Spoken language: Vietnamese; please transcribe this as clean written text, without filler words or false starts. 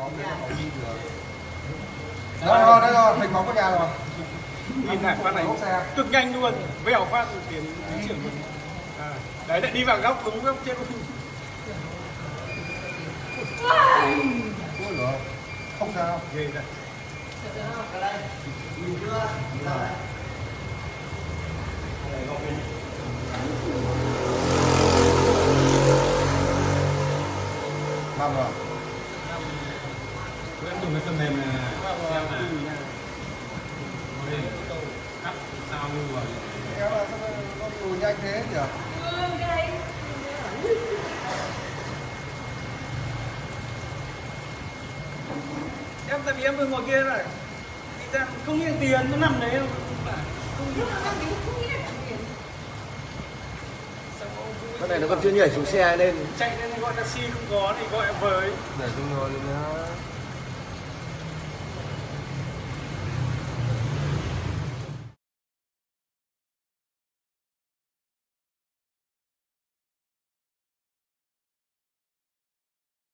bóng đấy, bóng đi được. Đây rồi, thành bóng của nhà rồi. Nhìn lại phát này cực nhanh luôn, vèo phát tiến trưởng luôn. Đấy lại đi vào góc đúng góc trên luôn. Ôi giời, không sao. Ghê đấy. Nhìn chưa? Năm rồi. Em dùng cái phần mềm này xem là cắt sao lưu vào. Kéo là nó lùi nhanh thế nhỉ? Em tại vì em vừa ngồi kia này, thì ra không nghiêng tiền nó nằm đấy Con này nó còn chưa nhảy xuống xe nên chạy lên gọi taxi không có thì gọi với Để chung rồi nhá.